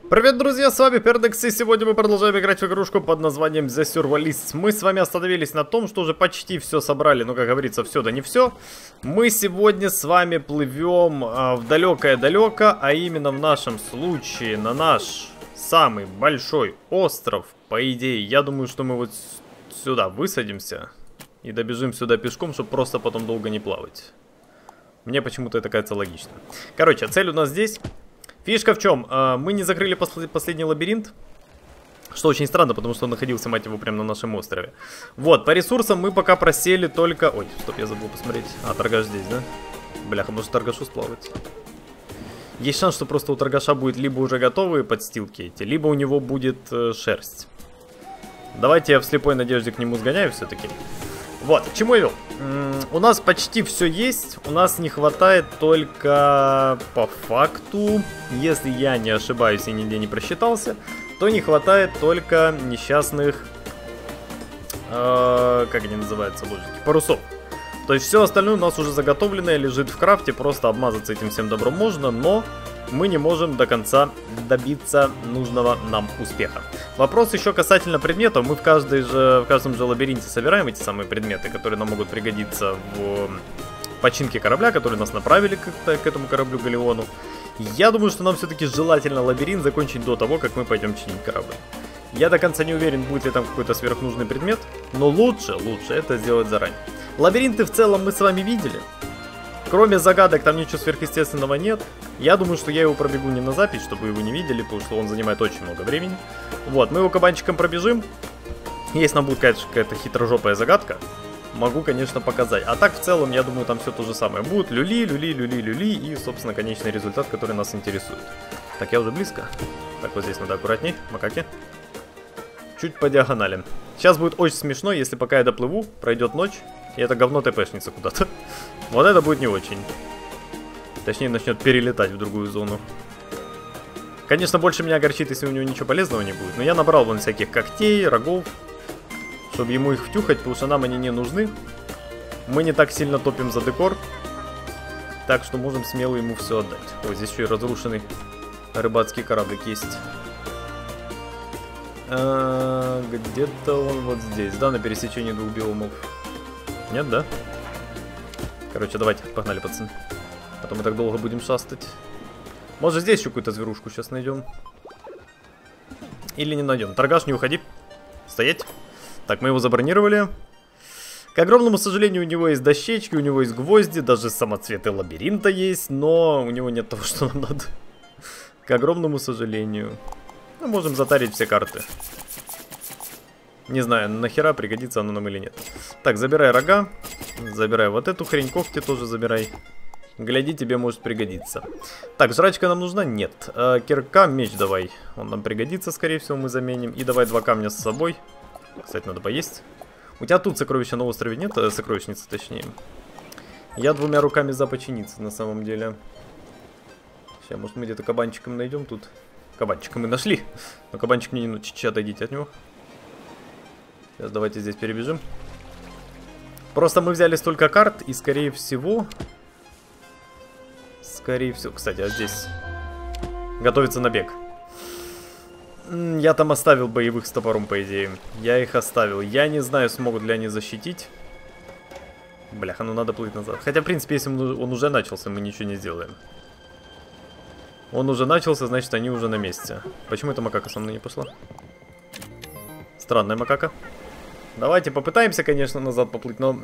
Привет, друзья, с вами Пердекс, и сегодня мы продолжаем играть в игрушку под названием The Survivalists. Мы с вами остановились на том, что уже почти все собрали, но, как говорится, все да не все. Мы сегодня с вами плывем в далекое-далеко, а именно в нашем случае на наш самый большой остров. По идее, я думаю, что мы вот сюда высадимся и добежим сюда пешком, чтобы просто потом долго не плавать. Мне почему-то это кажется логично. Короче, цель у нас здесь. Фишка в чем? Мы не закрыли последний лабиринт, что очень странно, потому что он находился, мать его, прямо на нашем острове. Вот, по ресурсам мы пока просели только... Ой, стоп, я забыл посмотреть. А, торгаш здесь, да? Бляха, может торгашу сплавать. Есть шанс, что просто у торгаша будет либо уже готовые подстилки эти, либо у него будет шерсть. Давайте я в слепой надежде к нему сгоняю все-таки. Вот, к чему я вел? У нас почти все есть, у нас не хватает только по факту, если я не ошибаюсь и нигде не просчитался, то не хватает только несчастных, как они называются, ложики, парусов. То есть все остальное у нас уже заготовленное, лежит в крафте, просто обмазаться этим всем добром можно, но мы не можем до конца добиться нужного нам успеха. Вопрос еще касательно предметов. Мы в каждом же лабиринте собираем эти самые предметы, которые нам могут пригодиться в починке корабля, которые нас направили к этому кораблю Галеону. Я думаю, что нам все-таки желательно лабиринт закончить до того, как мы пойдем чинить корабль. Я до конца не уверен, будет ли там какой-то сверхнужный предмет, но лучше это сделать заранее. Лабиринты в целом мы с вами видели. Кроме загадок там ничего сверхъестественного нет. Я думаю, что я его пробегу не на запись, чтобы вы его не видели, потому что он занимает очень много времени. Вот, мы его кабанчиком пробежим. Если нам будет какая-то хитрожопая загадка, могу, конечно, показать. А так, в целом, я думаю, там все то же самое. Будут люли и, собственно, конечный результат, который нас интересует. Так, я уже близко. Так, вот здесь надо аккуратней, макаки. Чуть по диагонали. Сейчас будет очень смешно, если пока я доплыву, пройдет ночь, и это говно тпшнется куда-то. Вот это будет не очень. Точнее, начнет перелетать в другую зону. Конечно, больше меня огорчит, если у него ничего полезного не будет. Но я набрал вон всяких когтей, рогов, чтобы ему их втюхать, потому что нам они не нужны. Мы не так сильно топим за декор. Так что можем смело ему все отдать. Ой, здесь еще и разрушенный рыбацкий кораблик есть. Где-то он вот здесь, да, на пересечении двух биомов. Нет, да? Короче, давайте, погнали, пацаны. А то мы так долго будем шастать. Может, здесь еще какую-то зверушку сейчас найдем. Или не найдем. Торгаш, не уходи. Стоять. Так, мы его забронировали. К огромному сожалению, у него есть дощечки, у него есть гвозди, даже самоцветы лабиринта есть, но у него нет того, что нам надо. К огромному сожалению. Мы можем затарить все карты. Не знаю, нахера пригодится оно нам или нет. Так, забирай рога. Забирай вот эту хрень, когти тоже забирай. Гляди, тебе может пригодиться. Так, жрачка нам нужна? Нет. Кирка, меч давай. Он нам пригодится, скорее всего, мы заменим. И давай 2 камня с собой. Кстати, надо поесть. У тебя тут сокровища на острове нет? Сокровищницы, точнее. Я 2 руками за починиться, на самом деле. Сейчас, может, мы где-то кабанчиком найдем тут. Кабанчика мы нашли. Но кабанчик мне не нужен. Чуть-чуть отойдите от него. Сейчас давайте здесь перебежим. Просто мы взяли столько карт, и скорее всего... Кстати, а здесь готовится набег. Я там оставил боевых с топором, по идее. Я их оставил. Я не знаю, смогут ли они защитить. Бляха, ну надо плыть назад. Хотя, в принципе, если он уже начался, мы ничего не сделаем. Он уже начался, значит, они уже на месте. Почему эта макака со мной не пошла? Странная макака. Давайте попытаемся, конечно, назад поплыть, но...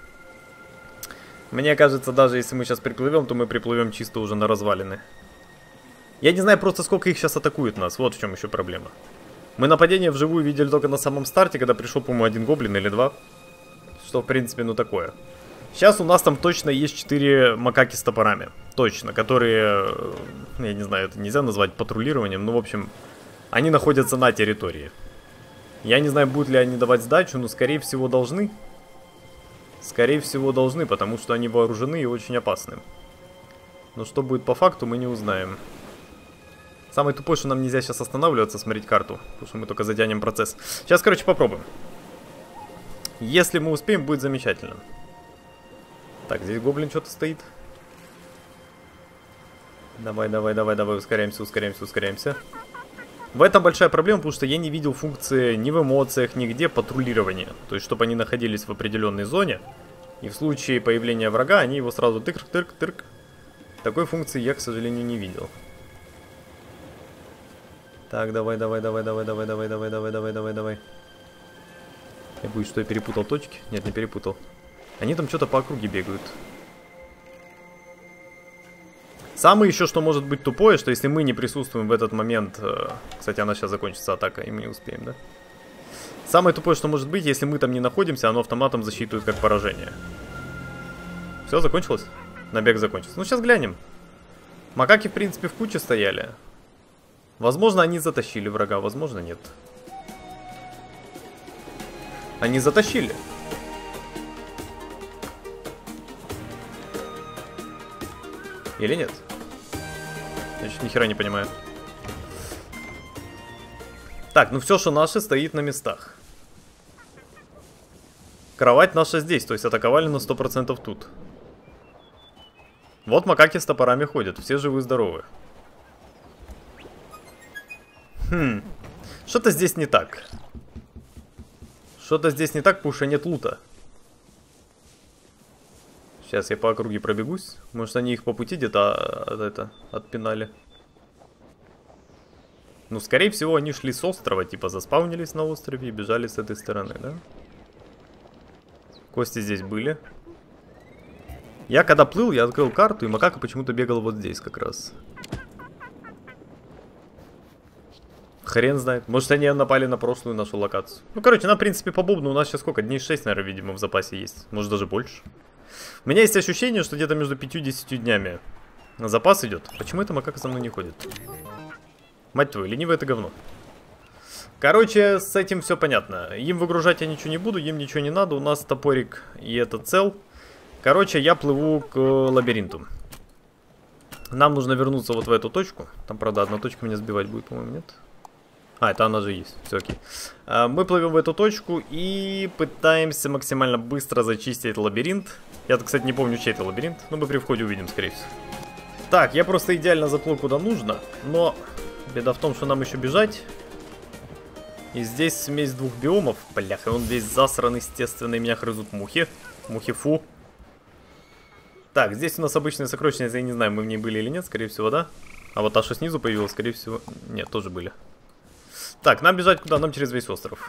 Мне кажется, даже если мы сейчас приплывем, то мы приплывем чисто уже на развалины. Я не знаю просто, сколько их сейчас атакует нас. Вот в чем еще проблема. Мы нападение вживую видели только на самом старте, когда пришел, по-моему, 1 гоблин или 2. Что, в принципе, ну такое. Сейчас у нас там точно есть 4 макаки с топорами. Точно, которые... Я не знаю, это нельзя назвать патрулированием, но, в общем, они находятся на территории. Я не знаю, будут ли они давать сдачу, но, скорее всего, должны. Скорее всего, должны, потому что они вооружены и очень опасны. Но что будет по факту, мы не узнаем. Самое тупое, что нам нельзя сейчас останавливаться, смотреть карту, потому что мы только затянем процесс. Сейчас, короче, попробуем. Если мы успеем, будет замечательно. Так, здесь гоблин что-то стоит. Давай, ускоряемся. В этом большая проблема, потому что я не видел функции ни в эмоциях, нигде патрулирования. То есть, чтобы они находились в определенной зоне. И в случае появления врага, они его сразу тырк-тырк-тырк. Такой функции я, к сожалению, не видел. Так, давай. Я боюсь, что я перепутал точки. Нет, не перепутал. Они там что-то по округе бегают. Самое еще, что может быть тупое, что если мы не присутствуем в этот момент... Кстати, она сейчас закончится атака, и мы не успеем, да? Самое тупое, что может быть, если мы там не находимся, оно автоматом засчитывает как поражение. Все, закончилось? Набег закончился. Ну, сейчас глянем. Макаки, в принципе, в куче стояли. Возможно, они затащили врага, возможно, нет. Они затащили. Или нет? Значит, ни хера не понимаю. Так, ну все, что наше, стоит на местах. Кровать наша здесь, то есть атаковали на 100% тут. Вот макаки с топорами ходят, все живы-здоровы. Что-то здесь не так. Что-то здесь не так, потому что нет лута. Сейчас я по округе пробегусь. Может, они их по пути где-то отпинали. Ну, скорее всего, они шли с острова, типа заспаунились на острове и бежали с этой стороны, да? Кости здесь были. Я когда плыл, я открыл карту, и макака почему-то бегал вот здесь как раз. Хрен знает. Может, они напали на прошлую нашу локацию. Ну, короче, нам, в принципе, по бубну у нас сейчас сколько? Дней 6, наверное, видимо, в запасе есть. Может, даже больше. У меня есть ощущение, что где-то между 5 и 10 днями запас идет. Почему это макака со мной не ходит? Мать твою, ленивое это говно. Короче, с этим все понятно. Им выгружать я ничего не буду, им ничего не надо. У нас топорик и это цел. Короче, я плыву к лабиринту. Нам нужно вернуться вот в эту точку. Там, правда, одна точка меня сбивать будет, по-моему, нет? А, это она же есть. Все окей. Мы плывем в эту точку и пытаемся максимально быстро зачистить лабиринт. Я, кстати, не помню, чей это лабиринт, но мы при входе увидим, скорее всего. Так, я просто идеально заплыл куда нужно, но беда в том, что нам еще бежать. И здесь смесь двух биомов. Бляха, он весь засран, естественно, и меня грызут мухи. Мухи фу. Так, здесь у нас обычные сокровищницы, я не знаю, мы в ней были или нет, скорее всего, да? А вот та, что снизу появилась, скорее всего... Нет, тоже были. Так, нам бежать куда? Нам через весь остров.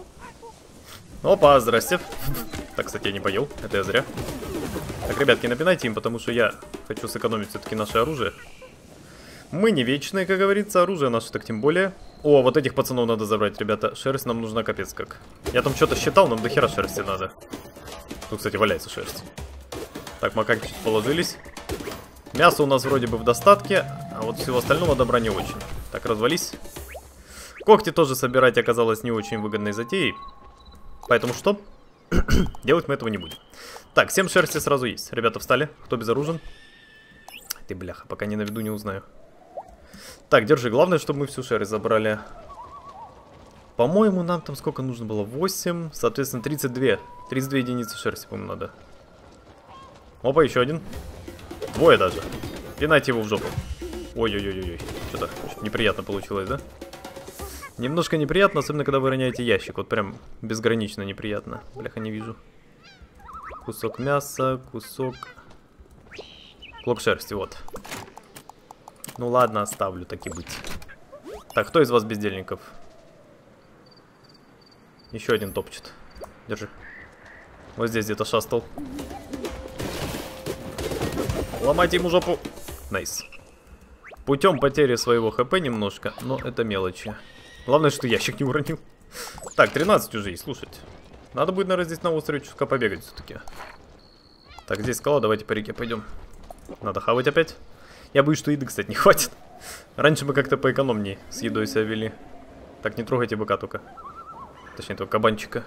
Опа, здрасте. Так, кстати, я не поел, это я зря. Так, ребятки, напинайте им, потому что я хочу сэкономить все-таки наше оружие. Мы не вечные, как говорится, оружие наше так тем более. О, вот этих пацанов надо забрать, ребята. Шерсть нам нужна капец как. Я там что-то считал, нам до хера шерсти надо. Тут, кстати, валяется шерсть. Так, макаки чуть положились. Мясо у нас вроде бы в достатке, а вот всего остального добра не очень. Так, развались. Когти тоже собирать оказалось не очень выгодной затеей. Поэтому что? Делать мы этого не будем. Так, 7 шерсти сразу есть. Ребята встали. Кто безоружен? Ты, бляха, пока не на виду, не узнаю. Так, держи. Главное, чтобы мы всю шерсть забрали. По-моему, нам там сколько нужно было? 8. Соответственно, 32. 32 единицы шерсти, по-моему, надо. Опа, еще один. Двое даже. Пинайте его в жопу. Ой-ой-ой-ой. Что-то неприятно получилось, да? Немножко неприятно, особенно когда вы роняете ящик. Вот прям безгранично неприятно. Бляха, не вижу. Кусок мяса, кусок... Клок шерсти, вот. Ну ладно, оставлю, так и быть. Так, кто из вас бездельников? Еще один топчет. Держи. Вот здесь где-то шастал. Ломайте ему жопу. Найс. Путем потери своего хп немножко, но это мелочи. Главное, что ящик не уронил. Так, 13 уже есть, слушайте. Надо будет, наверное, здесь на острове чутка побегать все-таки. Так, здесь скала, давайте по реке пойдем. Надо хавать опять. Я боюсь, что еды, кстати, не хватит. Раньше мы как-то поэкономнее с едой себя вели. Так, не трогайте быка только. Точнее, этого кабанчика.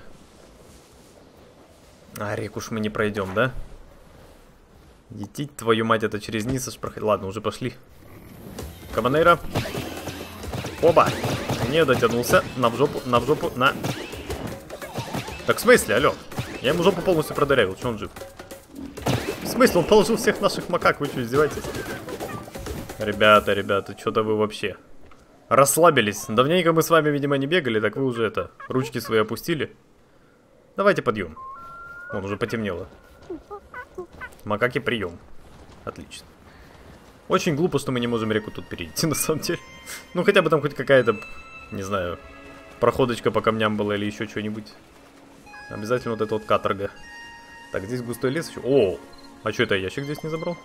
А, реку ж мы не пройдем, да? Етить, твою мать, это через низ аж проходить. Ладно, уже пошли. Кабанейра. Оба! Не дотянулся. На в жопу, на. Так, в смысле, алло? Я ему жопу полностью продырявил, что он жив? В смысле, он положил всех наших макак, вы что, издеваетесь? Ребята, что-то вы вообще. Расслабились. Давненько мы с вами, видимо, не бегали, так вы уже это, ручки свои опустили. Давайте подъем. Вон уже потемнело. Макаки, прием. Отлично. Очень глупо, что мы не можем реку тут перейти, на самом деле. Ну, хотя бы там хоть какая-то, не знаю, проходочка по камням была или еще что-нибудь. Обязательно вот эта вот каторга. Так, здесь густой лес еще. О, а что это, ящик здесь не забрал?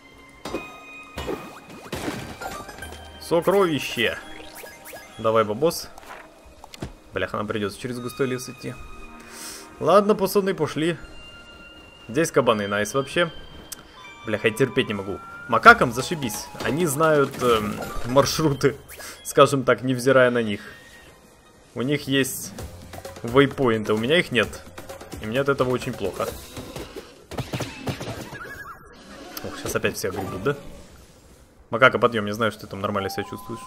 Сокровище. Давай, бабос. Бляха, нам придется через густой лес идти. Ладно, пацаны, пошли. Здесь кабаны, найс вообще. Бляха, я терпеть не могу. Макакам зашибись. Они знают маршруты, скажем так, невзирая на них. У них есть вейпоинты, у меня их нет. И мне от этого очень плохо. Ох, сейчас опять все огребут, да? Макака, подъем, я знаю, что ты там нормально себя чувствуешь.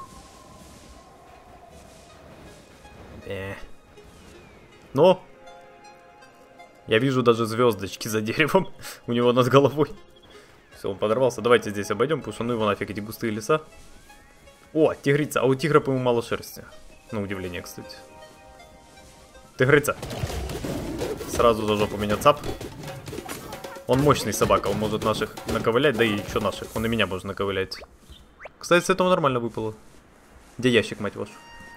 Но я вижу даже звездочки за деревом у него над головой. Все, он подорвался. Давайте здесь обойдем, потому что ну его нафиг эти густые леса. О, тигрица. А у тигра, по-моему, мало шерсти. На удивление, кстати. Тигрица. Сразу за жопу меня цап. Он мощный собака, он может наших наковылять, да и еще наших. Он и меня может наковылять. Кстати, с этого нормально выпало. Где ящик, мать вашу?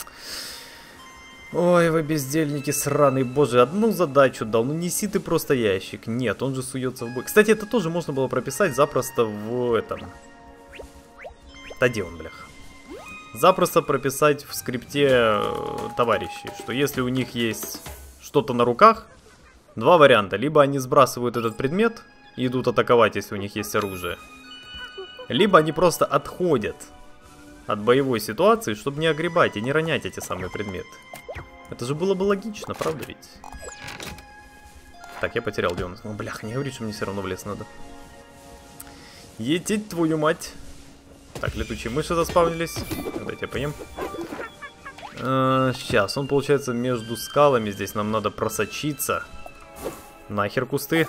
Ой, вы бездельники сраные, боже, одну задачу дал, ну неси ты просто ящик. Нет, он же суется в бой. Кстати, это тоже можно было прописать запросто в этом. Да где он, блях? Запросто прописать в скрипте товарищей, что если у них есть что-то на руках, два варианта. Либо они сбрасывают этот предмет и идут атаковать, если у них есть оружие. Либо они просто отходят от боевой ситуации, чтобы не огребать и не ронять эти самые предметы. Это же было бы логично, правда ведь? Так, я потерял, где он? Ну, блях, не говори, что мне все равно в лес надо. Етить твою мать. Так, летучие мыши заспавнились. Дайте я поем. Сейчас, он получается между скалами. Здесь нам надо просочиться. Нахер кусты.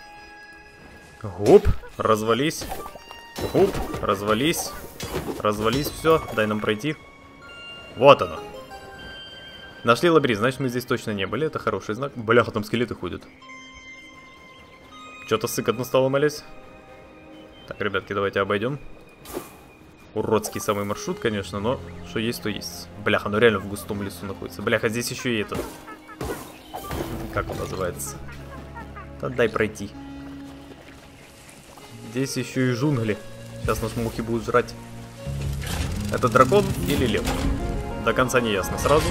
Гуп, развались. Гуп, развались. Развались, все, дай нам пройти. Вот оно. Нашли лабиринт, значит мы здесь точно не были, это хороший знак. Бляха, там скелеты ходят. Что-то сыкотно стало, молясь. Так, ребятки, давайте обойдем. Уродский самый маршрут, конечно, но что есть, то есть. Бляха, ну реально в густом лесу находится. Бляха, здесь еще и этот. Как он называется? Да дай пройти. Здесь еще и джунгли. Сейчас нас мухи будут жрать. Это дракон или лев? До конца не ясно сразу.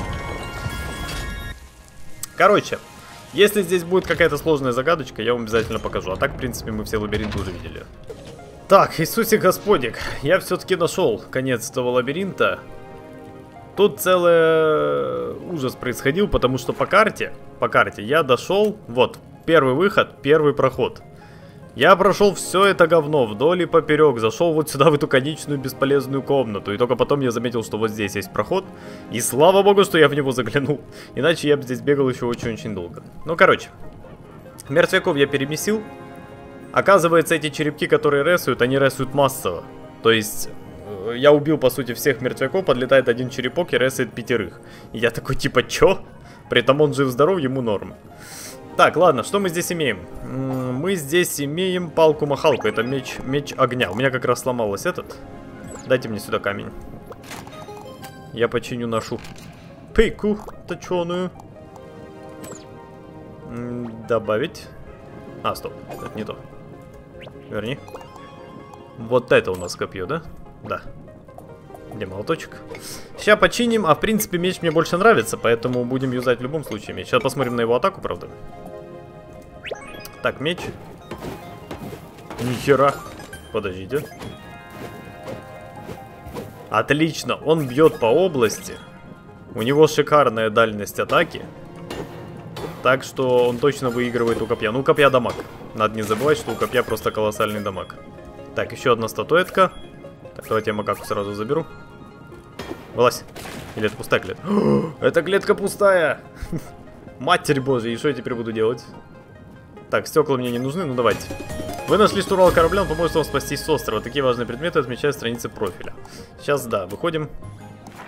Короче, если здесь будет какая-то сложная загадочка, я вам обязательно покажу. А так, в принципе, мы все лабиринты уже видели. Так, Иисусе Господик, я все-таки нашел конец этого лабиринта. Тут целый ужас происходил, потому что по карте я дошел, вот, первый выход, первый проход. Я прошел все это говно вдоль и поперек, зашел вот сюда, в эту конечную бесполезную комнату. И только потом я заметил, что вот здесь есть проход. И слава богу, что я в него заглянул. Иначе я бы здесь бегал еще очень-очень долго. Ну, короче, мертвяков я перемесил. Оказывается, эти черепки, которые ресуют, они ресуют массово. То есть, я убил, по сути, всех мертвяков, подлетает один черепок и ресует 5. И я такой, типа, чё? При этом он жив-здоров, ему норм. Так, ладно, что мы здесь имеем? Мы здесь имеем палку-махалку. Это меч огня. У меня как раз сломалось этот. Дайте мне сюда камень. Я починю нашу пику точеную. Добавить. А, стоп, это не то. Верни. Вот это у нас копье, да? Да. Где молоточек? Сейчас починим, а в принципе меч мне больше нравится, поэтому будем юзать в любом случае меч. Сейчас посмотрим на его атаку, правда. Так, меч. Нихера. Подождите. Отлично, он бьет по области. У него шикарная дальность атаки. Так что он точно выигрывает у копья. Ну, у копья дамаг. Надо не забывать, что у копья просто колоссальный дамаг. Так, еще одна статуэтка. Так, давайте я макаку сразу заберу. Вылазь. Или это пустая клетка? Это клетка пустая! Матерь божья, и что я теперь буду делать? Так, стекла мне не нужны, ну давайте. Вы нашли штурвал корабля, он поможет вам спастись с острова. Такие важные предметы отмечают страницы профиля. Сейчас, да, выходим.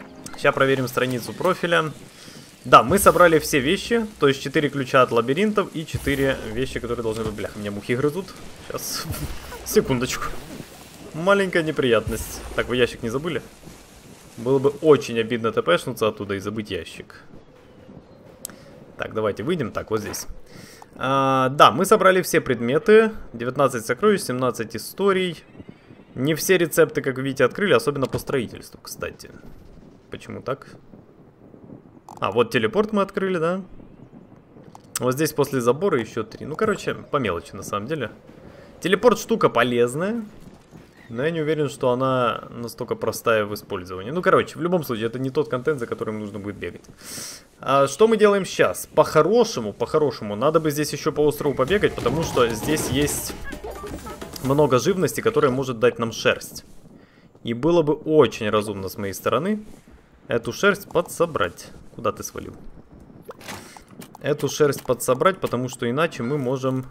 Сейчас проверим страницу профиля. Да, мы собрали все вещи. То есть 4 ключа от лабиринтов и 4 вещи, которые должны быть... Бляха, меня мухи грызут. Сейчас. Секундочку. Маленькая неприятность. Так, вы ящик не забыли? Было бы очень обидно тпшнуться оттуда и забыть ящик. Так, давайте выйдем. Так, вот здесь. Да, мы собрали все предметы. 19 сокровищ, 17 историй. Не все рецепты, как видите, открыли. Особенно по строительству, кстати. Почему так? Вот телепорт мы открыли, да? Вот здесь после забора еще 3. Ну, короче, по мелочи на самом деле. Телепорт штука полезная. Но я не уверен, что она настолько простая в использовании. Ну, короче, в любом случае, это не тот контент, за которым нужно будет бегать. Что мы делаем сейчас? По-хорошему, надо бы здесь еще по острову побегать, потому что здесь есть много живности, которая может дать нам шерсть. И было бы очень разумно с моей стороны эту шерсть подсобрать. Куда ты свалил? Эту шерсть подсобрать, потому что иначе мы можем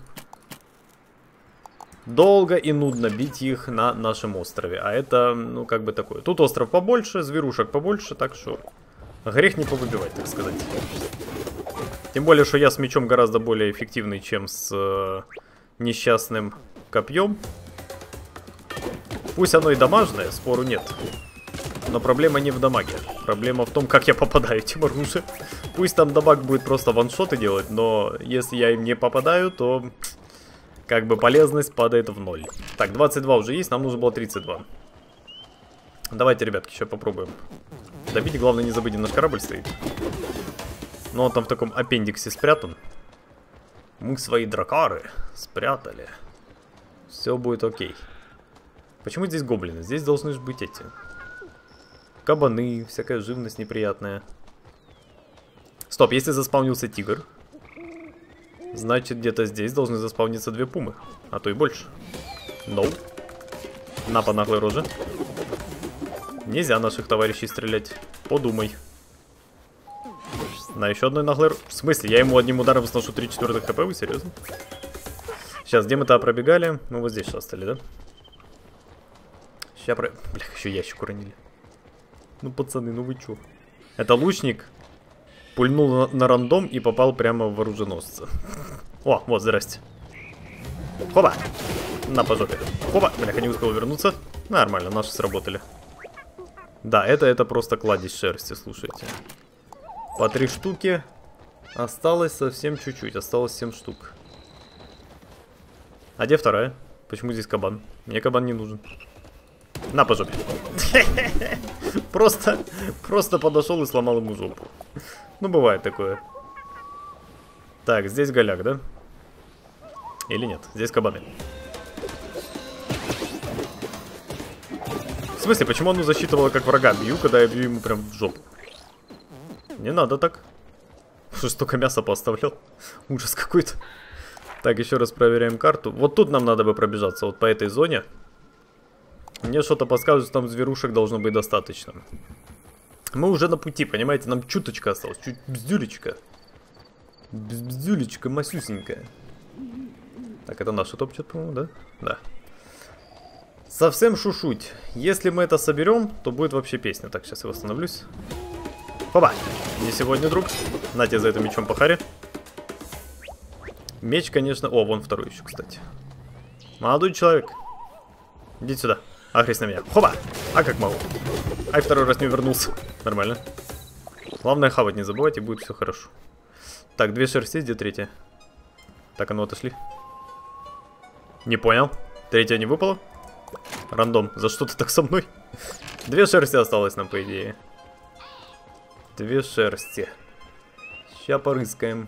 долго и нудно бить их на нашем острове. А это, ну, как бы такое. Тут остров побольше, зверушек побольше, так что грех не повыбивать, так сказать. Тем более, что я с мечом гораздо более эффективный, чем с несчастным копьем. Пусть оно и дамажное, спору нет. Но проблема не в дамаге. Проблема в том, как я попадаю этим оружием. Пусть там дамаг будет просто ваншоты делать, но если я им не попадаю, то как бы полезность падает в ноль. Так, 22 уже есть, нам нужно было 32. Давайте, ребятки, сейчас попробуем добить. Главное, не забыть, наш корабль стоит. Но он там в таком аппендиксе спрятан. Мы свои дракары спрятали. Все будет окей. Почему здесь гоблины? Здесь должны же быть эти кабаны, всякая живность неприятная. Стоп, если заспавнился тигр, значит где-то здесь должны заспавниться 2 пумы. А то и больше. No. На по наглой роже. Нельзя наших товарищей стрелять. Подумай. На еще одной наглой роже. В смысле? Я ему одним ударом сношу 3/4 хп? Вы серьезно? Сейчас, где мы-то пробегали? Мы вот здесь шастали, да? Сейчас про... Блях, еще ящик уронили. Ну, пацаны, ну вы чё? Это лучник пульнул на рандом и попал прямо в оруженосца. О, вот, здрасте. Хоба! На, по жопе. Хоба! Бляха, не успел вернуться. Нормально, наши сработали. Да, это просто кладезь шерсти, слушайте. По 3 штуки. Осталось совсем чуть-чуть. Осталось 7 штук. А где вторая? Почему здесь кабан? Мне кабан не нужен. На, по жопе. Просто подошел и сломал ему жопу. Ну, бывает такое. Так, здесь голяк, да? Или нет? Здесь кабаны. В смысле, почему оно засчитывало как врага? Бью, когда я бью ему прям в жопу. Не надо так. Что столько мяса поставлял? Ужас какой-то. Так, еще раз проверяем карту. Вот тут нам надо бы пробежаться, вот по этой зоне. Мне что-то подсказывает, что там зверушек должно быть достаточно. Мы уже на пути, понимаете? Нам чуточка осталось. Чуть бздюлечка. Бздюлечка масюсенькая. Так, это наши топчат, по-моему, да? Да. Совсем шушуть. Если мы это соберем, то будет вообще песня. Так, сейчас я восстановлюсь. Хоба! Не сегодня, друг. На тебе за это мечом по харе. Меч, конечно... О, вон второй еще, кстати. Молодой человек. Иди сюда. Ахрись на меня. Хоба! А как могу? Ай, второй раз не вернулся. Нормально. Главное, хавать не забывайте, и будет все хорошо. Так, 2 шерсти, где 3-я? Так, а ну отошли. Не понял. 3-я не выпала? Рандом, за что ты так со мной? 2 шерсти осталось нам, по идее. 2 шерсти. Ща порыскаем.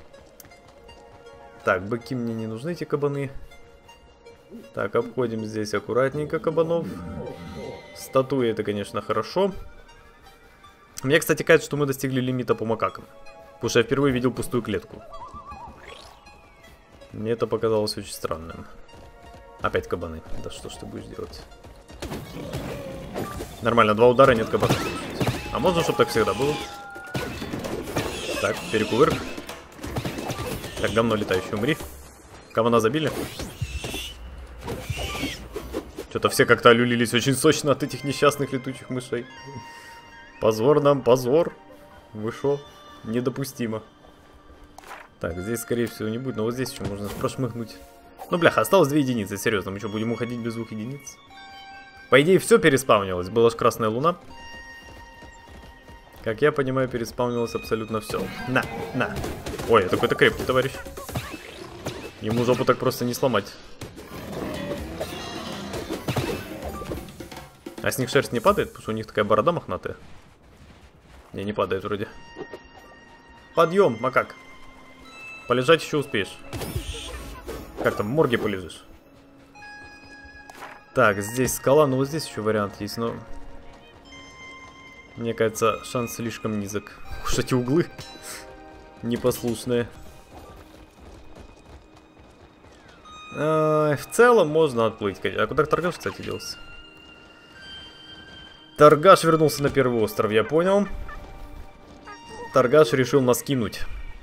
Так, быки мне не нужны, эти кабаны. Так, обходим здесь аккуратненько кабанов. Статуи это, конечно, хорошо. Мне, кстати, кажется, что мы достигли лимита по макакам. Потому что я впервые видел пустую клетку. Мне это показалось очень странным. Опять кабаны. Да что ж ты будешь делать? Нормально, 2 удара, нет кабана. А можно, чтобы так всегда было? Так, перекувырк. Так, говно летающий, умри. Кабана забили? Что-то все как-то олюлились очень сочно от этих несчастных летучих мышей. Позор нам, позор. Вы шо? Недопустимо. Так, здесь, скорее всего, не будет, но вот здесь еще можно прошмыгнуть. Ну, бляха, осталось 2 единицы, серьезно. Мы что, будем уходить без 2 единиц? По идее, все переспавнилось. Была ж красная луна. Как я понимаю, переспавнилось абсолютно все. На, на. Ой, это какой-то крепкий товарищ. Ему жопу так просто не сломать. А с них шерсть не падает, потому что у них такая борода мохнатая. Не падает вроде. Подъем, макак. Полежать еще успеешь. Как там, в морге полежишь? Так, здесь скала, но вот здесь еще вариант есть, но... Мне кажется, шанс слишком низок. Уж эти углы непослушные. В целом можно отплыть. А куда торгаш, кстати, делся? Торгаш вернулся на первый остров, я понял. Торгаш решил нас кинуть.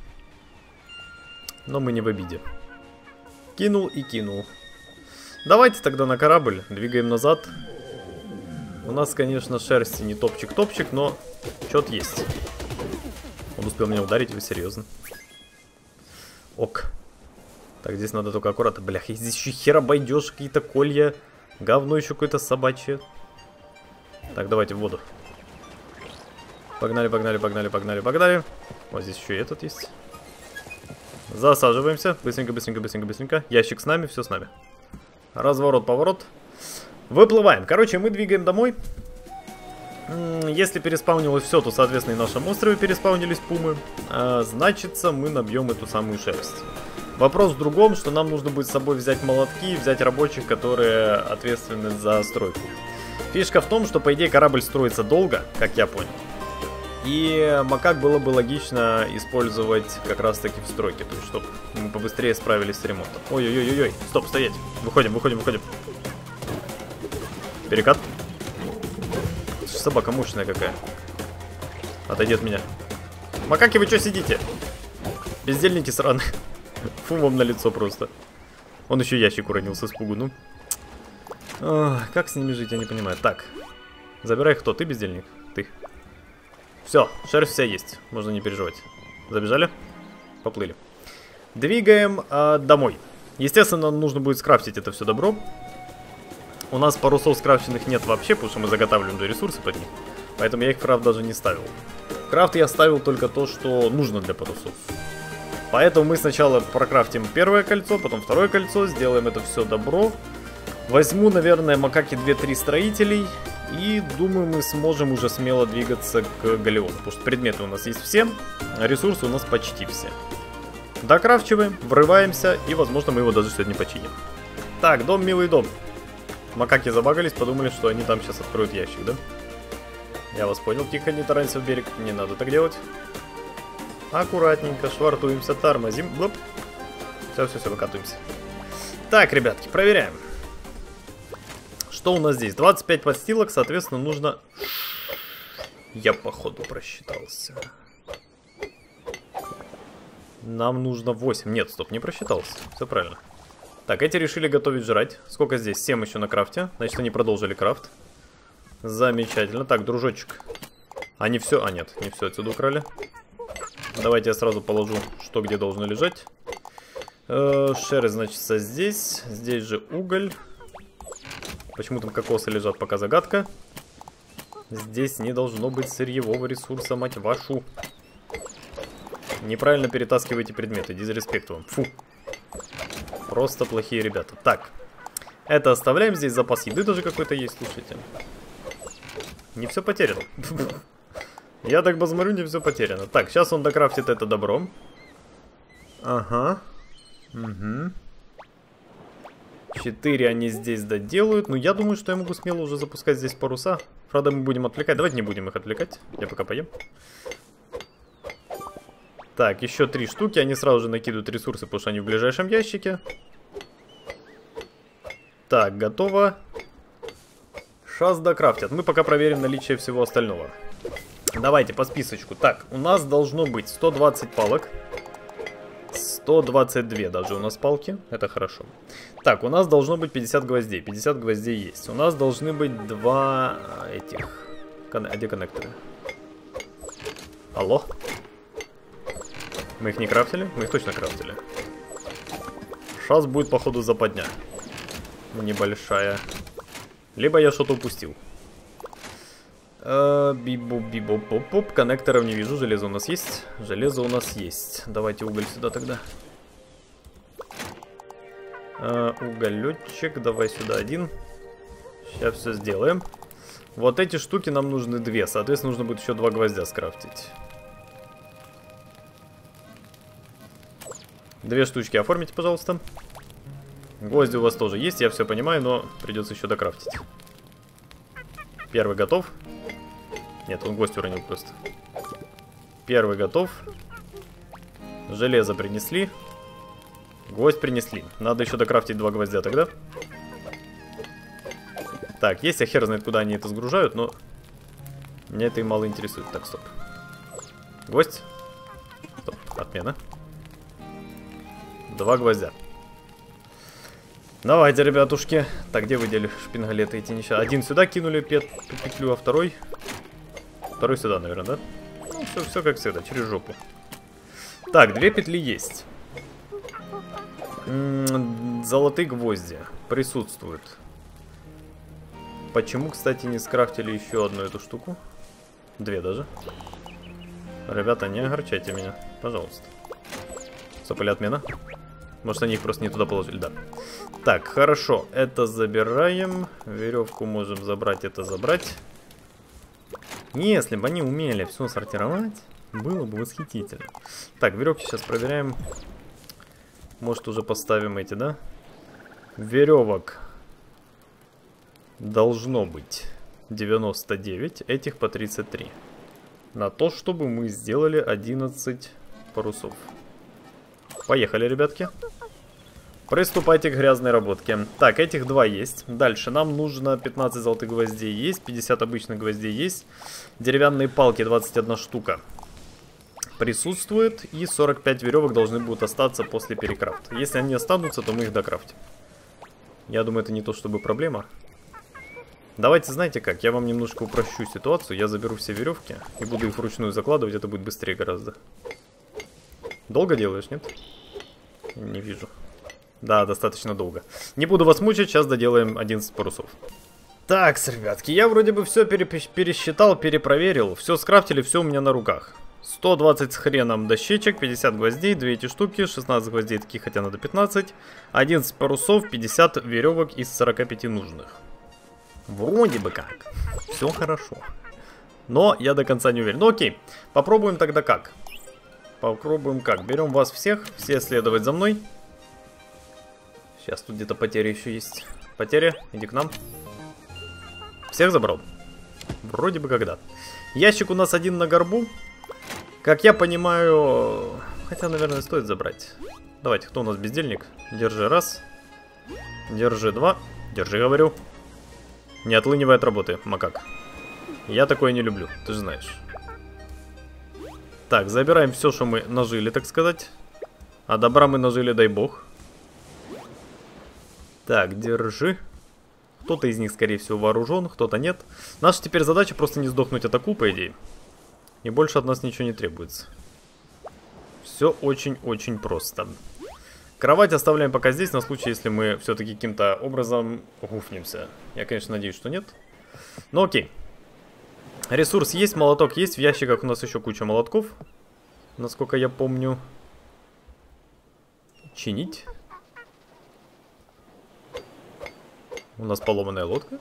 Но мы не в обиде. Кинул и кинул. Давайте тогда на корабль. Двигаем назад. У нас, конечно, шерсти не топчик-топчик, но что-то есть. Он успел меня ударить, вы серьезно? Ок. Так, здесь надо только аккуратно. Блях, здесь еще хер обойдешь, какие-то колья. Говно еще какое-то собачье. Так, давайте в воду. Погнали, погнали, погнали, погнали, погнали. Вот здесь еще и этот есть. Засаживаемся. Быстренько, быстренько, быстренько, быстренько. Ящик с нами, все с нами. Разворот, поворот. Выплываем. Короче, мы двигаем домой. Если переспаунилось все, то, соответственно, и на нашем острове переспаунились пумы. Значится, мы набьем эту самую шерсть. Вопрос в другом, что нам нужно будет с собой взять молотки, взять рабочих, которые ответственны за стройку. Фишка в том, что, по идее, корабль строится долго, как я понял. И макак было бы логично использовать как раз-таки в стройке, то есть, чтобы мы побыстрее справились с ремонтом. Ой-ой-ой-ой, стоп, стоять. Выходим, выходим, выходим. Перекат. Собака мощная какая. Отойди от меня. Макаки, вы что сидите? Бездельники сраные. Фу вам на лицо просто. Он еще ящик уронил с испугу, ну. Как с ними жить, я не понимаю. Так, забирай кто? Ты бездельник? Ты. Все, шерсть вся есть, можно не переживать. Забежали? Поплыли. Двигаем домой. Естественно, нам нужно будет скрафтить это все добро. У нас парусов скрафченных нет вообще, потому что мы заготавливаем же ресурсы под них. Поэтому я их в крафт даже не ставил. В крафт я ставил только то, что нужно для парусов. Поэтому мы сначала прокрафтим первое кольцо, потом второе кольцо, сделаем это все добро. Возьму, наверное, макаки 2-3 строителей. И думаю, мы сможем уже смело двигаться к галеону. Потому что предметы у нас есть все, а ресурсы у нас почти все. Докрафчиваем, врываемся, и, возможно, мы его даже сегодня починим. Так, дом, милый дом. Макаки забагались, подумали, что они там сейчас откроют ящик, да? Я вас понял, тихо, не таранься в берег, не надо так делать. Аккуратненько, швартуемся, тормозим. Все, все, все, выкатываемся. Так, ребятки, проверяем. Что у нас здесь? 25 подстилок, соответственно, нужно... Я, походу, просчитался. Нам нужно 8. Нет, стоп, не просчитался. Все правильно. Так, эти решили готовить жрать. Сколько здесь? 7 еще на крафте. Значит, они продолжили крафт. Замечательно. Так, дружочек. А не все? А, нет, не все отсюда украли. Давайте я сразу положу, что где должно лежать. Шерсть, значит, здесь. Здесь же уголь. Почему там кокосы лежат, пока загадка. Здесь не должно быть сырьевого ресурса, мать вашу. Неправильно перетаскивайте предметы, дизреспект вам. Фу. Просто плохие ребята. Так, это оставляем. Здесь запас еды даже какой-то есть, слушайте. Не все потеряно. Я так посмотрю, не все потеряно. Так, сейчас он докрафтит это добро. Ага. Угу. 4 они здесь доделают. Ну, я думаю, что я могу смело уже запускать здесь паруса. Правда, мы будем отвлекать. Давайте не будем их отвлекать. Я пока поем. Так, еще 3 штуки. Они сразу же накидывают ресурсы, потому что они в ближайшем ящике. Так, готово. Сейчас докрафтят. Мы пока проверим наличие всего остального. Давайте по списочку. Так, у нас должно быть 120 палок. 122 даже у нас палки. Это хорошо. Так, у нас должно быть 50 гвоздей. 50 гвоздей есть. У нас должны быть 2 этих... А где коннекторы? Алло? Мы их не крафтили? Мы их точно крафтили. Сейчас будет, походу, западня. Небольшая. Либо я что-то упустил. Бип-боп-бип-боп-боп. Коннекторов не вижу. Железо у нас есть? Железо у нас есть. Давайте уголь сюда тогда. Уголечек. Давай сюда один. Сейчас все сделаем. Вот эти штуки нам нужны 2. Соответственно, нужно будет еще 2 гвоздя скрафтить. 2 штучки оформите, пожалуйста. Гвозди у вас тоже есть, я все понимаю, но придется еще докрафтить. Первый готов. Нет, он гвоздь уронил просто. Первый готов. Железо принесли. Гвоздь принесли. Надо еще докрафтить 2 гвоздя тогда. Так, есть, я хер знает, куда они это сгружают, но меня это и мало интересует. Так, стоп. Гвоздь. Стоп, отмена. 2 гвоздя. Давайте, ребятушки. Так, где вы дели шпингалеты эти несчастные? Один сюда кинули петлю, а второй сюда, наверное, да? Ну, все как всегда, через жопу. Так, 2 петли есть. Золотые гвозди присутствуют. Почему, кстати, не скрафтили еще одну эту штуку? 2 даже. Ребята, не огорчайте меня, пожалуйста. Стоп, или отмена? Может, они их просто не туда положили, да. Так, хорошо, это забираем. Веревку можем забрать, это забрать. Если бы они умели все сортировать, было бы восхитительно. Так, веревки сейчас проверяем. Может, уже поставим эти, да? Веревок должно быть 99, этих по 33. На то, чтобы мы сделали 11 парусов. Поехали, ребятки. Приступайте к грязной работке. Так, этих 2 есть. Дальше нам нужно 15 золотых гвоздей есть, 50 обычных гвоздей есть. Деревянные палки 21 штука присутствует. И 45 веревок должны будут остаться после перекрафта. Если они останутся, то мы их докрафтим. Я думаю, это не то чтобы проблема. Давайте, знаете как, я вам немножко упрощу ситуацию. Я заберу все веревки и буду их вручную закладывать. Это будет быстрее гораздо. Долго делаешь, нет? Не вижу. Да, достаточно долго. Не буду вас мучить, сейчас доделаем 11 парусов. Так, ребятки, я вроде бы все пересчитал, перепроверил. Все скрафтили, все у меня на руках. 120 с хреном дощечек, 50 гвоздей, 2 эти штуки, 16 гвоздей таких, хотя надо 15. 11 парусов, 50 веревок из 45 нужных. Вроде бы как. Все хорошо. Но я до конца не уверен. Ну окей, попробуем тогда как. Попробуем как. Берем вас всех, все следовать за мной. Сейчас тут где-то потеря еще есть. Потеря, иди к нам. Всех забрал? Вроде бы когда. Ящик у нас один на горбу. Как я понимаю... Хотя, наверное, стоит забрать. Давайте, кто у нас бездельник? Держи 1. Держи 2. Держи, говорю. Не отлынивай от работы, макак. Я такое не люблю, ты же знаешь. Так, забираем все, что мы нажили, так сказать. А добра мы нажили, дай бог. Так, держи. Кто-то из них, скорее всего, вооружен, кто-то нет. Наша теперь задача просто не сдохнуть от аку, по идее. И больше от нас ничего не требуется. Все очень-очень просто. Кровать оставляем пока здесь, на случай, если мы все-таки каким-то образом гуфнемся. Я, конечно, надеюсь, что нет. Но окей. Ресурс есть, молоток есть. В ящиках у нас еще куча молотков. Насколько я помню. Чинить. У нас поломанная лодка.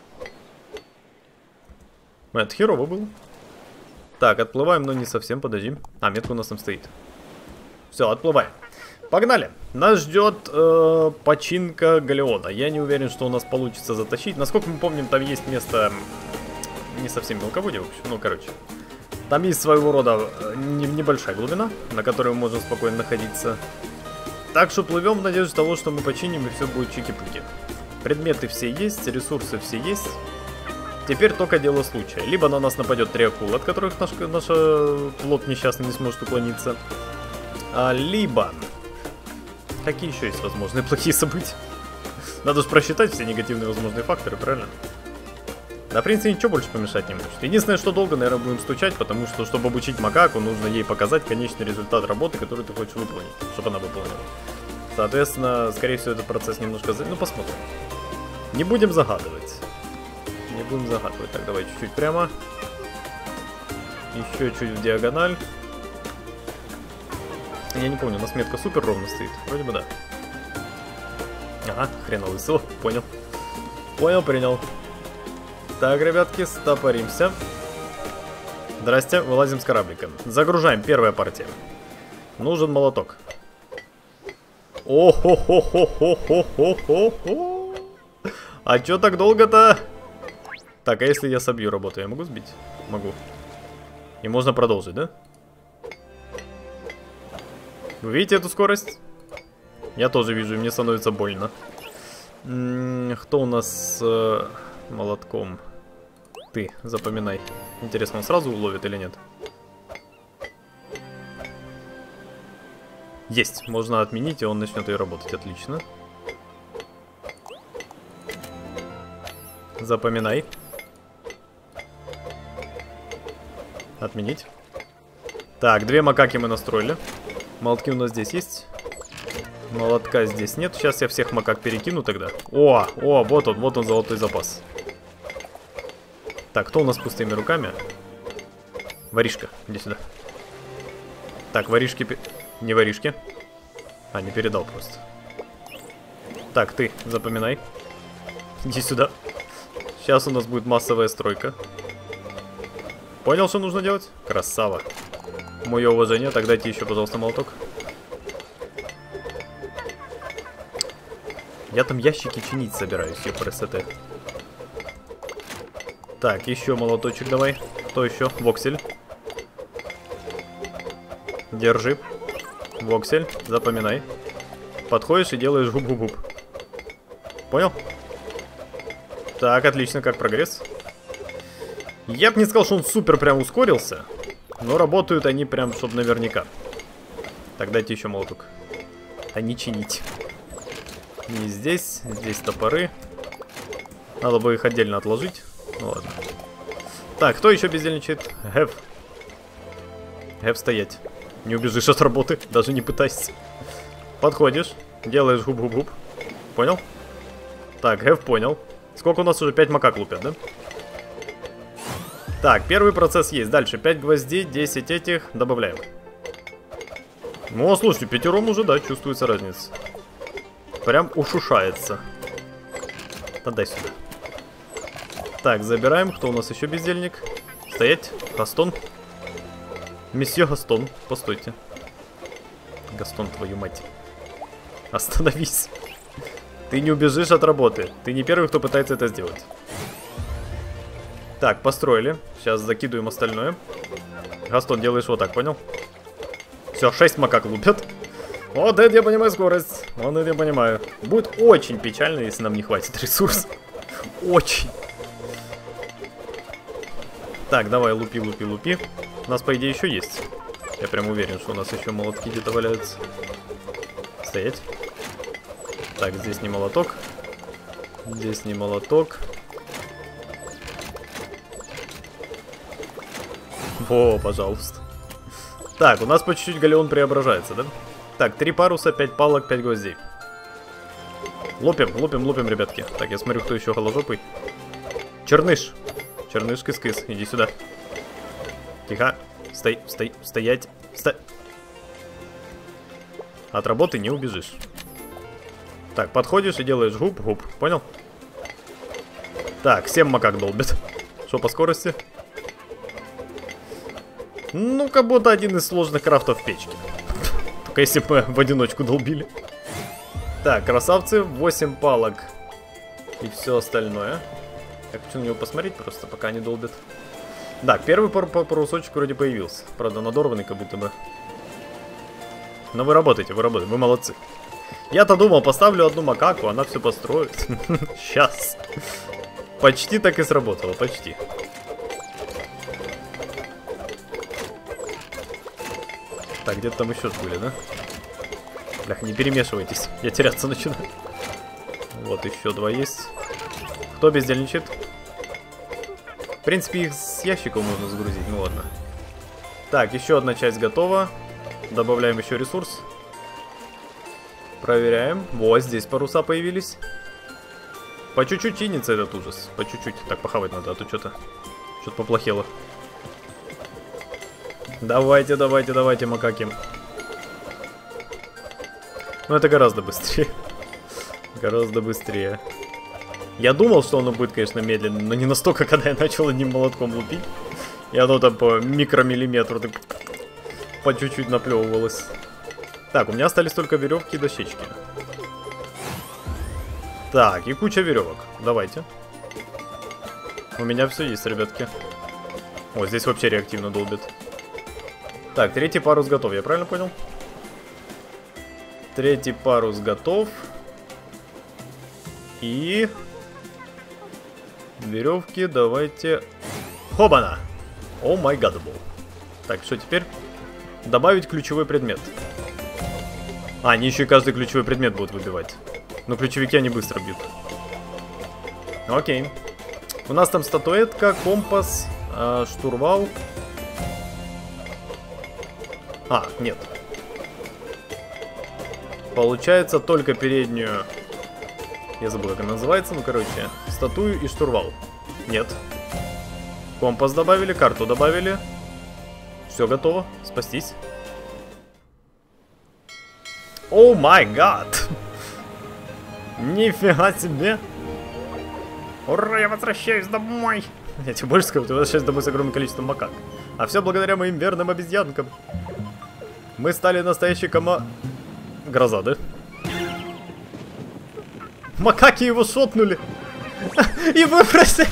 Это херово было. Так, отплываем, но не совсем, подожди. А, метка у нас там стоит. Все, отплываем. Погнали. Нас ждет починка галеона. Я не уверен, что у нас получится затащить. Насколько мы помним, там есть место... Не совсем мелководье, в общем. Ну, короче. Там есть своего рода небольшая глубина, на которой мы можем спокойно находиться. Так что плывем в надежде того, что мы починим, и все будет чики-пуки. Предметы все есть, ресурсы все есть. Теперь только дело случая. Либо на нас нападет 3 акулы, от которых наш плот несчастный не сможет уклониться. Либо... Какие еще есть возможные плохие события? Надо же просчитать все негативные возможные факторы, правильно? Да, в принципе, ничего больше помешать не может. Единственное, что долго, наверное, будем стучать, потому что, чтобы обучить макаку, нужно ей показать конечный результат работы, который ты хочешь выполнить, чтобы она выполнила. Соответственно, скорее всего, этот процесс немножко... Ну, посмотрим. Не будем загадывать. Не будем загадывать. Так, давай чуть-чуть прямо. Еще чуть в диагональ. Я не помню, у нас метка супер ровно стоит. Вроде бы да. Ага, хрена лысого. Понял. Понял, принял. Так, ребятки, стопоримся. Здрасте, вылазим с кораблика. Загружаем, первая партия. Нужен молоток. О-хо-хо-хо-хо-хо-хо-хо. А чё так долго-то? Так, а если я собью работу, я могу сбить? Могу. И можно продолжить, да? Вы видите эту скорость? Я тоже вижу, и мне становится больно. Кто у нас с молотком? Ты, запоминай. Интересно, он сразу уловит или нет? Есть, можно отменить, и он начнет ее работать. Отлично. Запоминай. Отменить. Так, 2 макаки мы настроили. Молотки у нас здесь есть. Молотка здесь нет. Сейчас я всех макак перекину тогда. О, вот он золотой запас. Так, кто у нас с пустыми руками? Воришка, иди сюда. Так, воришки... Не воришки. А, не передал просто. Так, ты, запоминай. Иди сюда. Сейчас у нас будет массовая стройка. Понял, что нужно делать? Красава. Мое уважение. Так, дайте еще, пожалуйста, молоток. Я там ящики чинить собираюсь, ЕПРСТ. Так, еще молоточек давай. Кто еще? Воксель. Держи. Воксель, запоминай. Подходишь и делаешь губ-губ-губ. Понял? Так, отлично, как прогресс? Я бы не сказал, что он супер прям ускорился. Но работают они прям, чтобы наверняка. Так, дайте еще молоток. А не чинить. Не здесь, здесь топоры. Надо бы их отдельно отложить. Ну ладно. Так, кто еще бездельничает? Гэв. Гэв, стоять. Не убежишь от работы, даже не пытайся. Подходишь, делаешь губ-губ-губ. Понял? Так, Гэв понял. Сколько у нас уже? 5 макак лупят, да? Так, первый процесс есть. Дальше 5 гвоздей, 10 этих. Добавляем. Ну, слушайте, 5 уже, да, чувствуется разница. Прям ушушается. Отдай сюда. Так, забираем. Кто у нас еще бездельник? Стоять. Гастон. Месье Гастон, постойте. Гастон, твою мать. Остановись. Ты не убежишь от работы. Ты не первый, кто пытается это сделать. Так, построили. Сейчас закидываем остальное. Гастон, делаешь вот так, понял? Все, 6 макак лупят. Вот это я понимаю скорость. Вот это я понимаю. Будет очень печально, если нам не хватит ресурсов. Очень. Так, давай, лупи, лупи, лупи. У нас, по идее, еще есть. Я прям уверен, что у нас еще молотки где-то валяются. Стоять. Так, здесь не молоток. Здесь не молоток. Во, пожалуйста. Так, у нас по чуть-чуть галеон преображается, да? Так, 3 паруса, 5 палок, 5 гвоздей. Лупим, лупим, лупим, ребятки. Так, я смотрю, кто еще голожопый. Черныш. Черныш, кыс-кыс, иди сюда. Тихо. Стоять. От работы не убежишь. Так, подходишь и делаешь губ-губ. Понял? Так, 7 макак долбит. Что по скорости? Ну, как будто один из сложных крафтов в печке. Только если бы мы в одиночку долбили. Так, красавцы, 8 палок. И все остальное. Я хочу на него посмотреть просто, пока они долбят. Да, первый парусочек вроде появился. Правда, надорванный как будто бы. Но вы работаете, вы молодцы. Я-то думал, поставлю одну макаку, она все построит. Сейчас. Почти так и сработало, почти. Так, где-то там еще были, да? Блях, не перемешивайтесь, я теряться начинаю. Вот еще 2 есть. Кто бездельничает? В принципе, их с ящиков можно загрузить, ну ладно. Так, еще одна часть готова. Добавляем еще ресурс. Проверяем. Вот, здесь паруса появились. По чуть-чуть чинится этот ужас. По чуть-чуть. Так, похавать надо, а то что-то поплохело. Давайте, давайте, давайте, макаки. Ну, это гораздо быстрее. Гораздо быстрее. Я думал, что оно будет, конечно, медленно, но не настолько, когда я начал одним молотком лупить. И оно там по микромиллиметру так по чуть-чуть наплевывалось. Так, у меня остались только веревки и дощечки. Так, и куча веревок. Давайте. У меня все есть, ребятки. О, здесь вообще реактивно долбит. Так, третий парус готов, я правильно понял? Третий парус готов. И... веревки давайте... Хобана! О май гадабл. Так, что теперь? Добавить ключевой предмет. А, они еще и каждый ключевой предмет будут выбивать. Но ключевики они быстро бьют. Окей. У нас там статуэтка, компас, штурвал. А, нет. Получается только переднюю... Я забыл, как она называется, ну короче. Статую и штурвал. Нет. Компас добавили, карту добавили. Все готово, спастись. О май гад! Нифига себе! Ура, я возвращаюсь домой! Я тебе больше скажу, ты возвращаешься домой с огромным количеством макак. А все благодаря моим верным обезьянкам. Мы стали настоящей Гроза, да? Макаки его шотнули! И выбросили!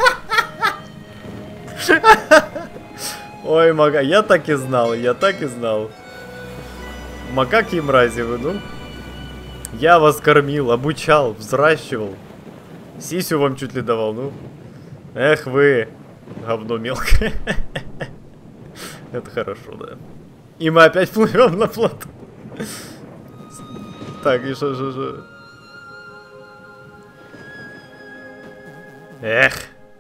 Ой, мака, я так и знал, я так и знал. Макаки и мрази вы, ну. Я вас кормил, обучал, взращивал. Сисю вам чуть ли давал, ну. Эх вы, говно мелкое. Это хорошо, да. И мы опять плывем на плот. Так, и что? Эх.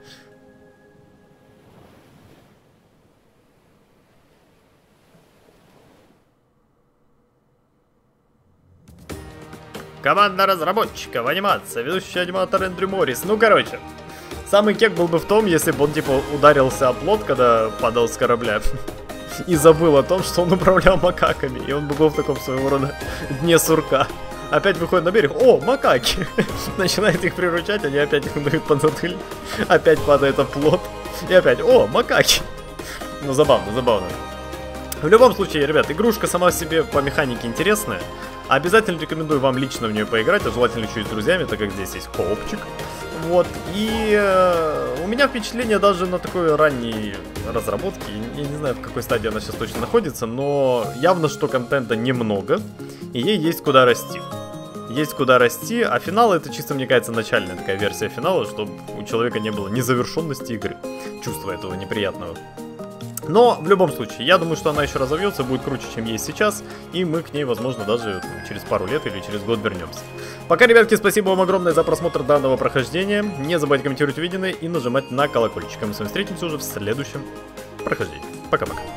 Команда разработчиков, анимация, ведущий аниматор Эндрю Моррис. Ну, короче, самый кек был бы в том, если бы он, типа, ударился о плот, когда падал с корабля. И забыл о том, что он управлял макаками. И он бы был в таком своего рода дне сурка. Опять выходит на берег. О, макаки! Начинает их приручать, они опять их дают под затыльник. Опять падает о плот. И опять, о, макаки! Ну, забавно, забавно. В любом случае, ребят, игрушка сама себе по механике интересная. Обязательно рекомендую вам лично в нее поиграть, а желательно еще и с друзьями, так как здесь есть коопчик. Вот, и у меня впечатление даже на такой ранней разработке, я не знаю, в какой стадии она сейчас точно находится, но явно, что контента немного, и ей есть куда расти. Есть куда расти, а финал это чисто, мне кажется, начальная такая версия финала, чтобы у человека не было незавершенности игры, чувства этого неприятного. Но, в любом случае, я думаю, что она еще разовьется, будет круче, чем есть сейчас, и мы к ней, возможно, даже через пару лет или через год вернемся. Пока, ребятки, спасибо вам огромное за просмотр данного прохождения. Не забывайте комментировать увиденное и нажимать на колокольчик. А мы с вами встретимся уже в следующем прохождении. Пока-пока.